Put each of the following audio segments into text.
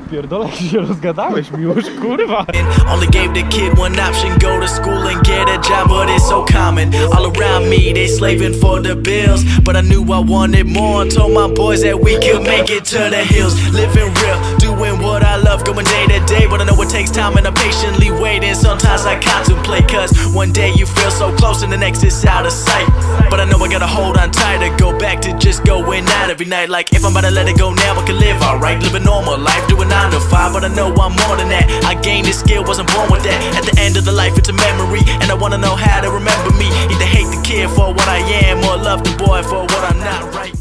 Pierdolę, jak się rozgadałeś, Miłosz, kurwa. Only gave the kid one option, go to school and get a job, but it's so common. All around me, they slaving for the bills, but I knew I wanted more. I told my boys that we could make it to the hills. Living real, doing what I love, going day to day, but I know it takes time and I'm patiently waiting. Sometimes I contemplate, cause one day you feel so close and the next is out of sight. But I know I gotta hold on tight to go back to just going out every night. Like if I'm about to let it go now, I can live alright, live a normal life, doing 9 to 5, but I know I'm more than that. I gained this skill, wasn't born with that. At the end of the life, it's a memory, and I wanna know how to remember me. Either hate the kid for what I am, or love the boy for what I'm not, right?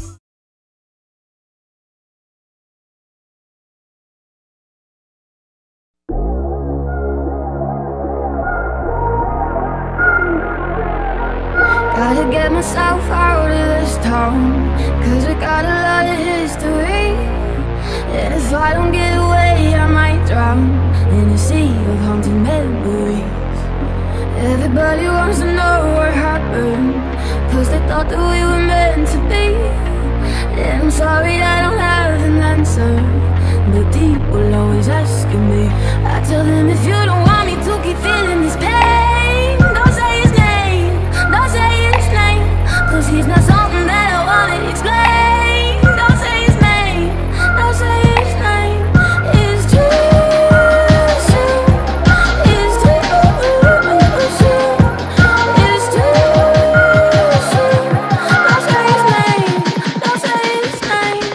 Gotta get myself out of this town, cause we got a lot of history. And if I don't get away, I might drown in a sea of haunted memories. Everybody wants to know what happened, cause they thought that we were meant to be. And I'm sorry I don't have an answer, but people always asking me. I tell them if you don't want me to keep feeling this pain, don't say his name, don't say his name, cause he's not something that I wanna explain. Don't say his name, don't say his name. It's too soon, it's too soon, it's too soon. Don't say his name, don't say his name.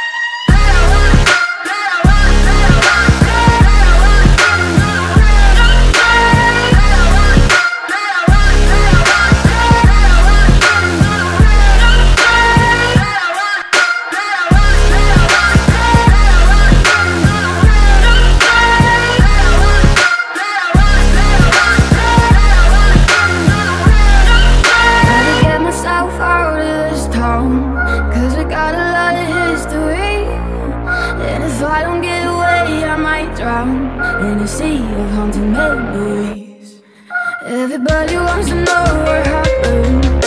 Gotta get myself out of this town, cause we got a lot of history. And if I don't get away, I might drown in a sea of haunted memories. Everybody wants to know what happened,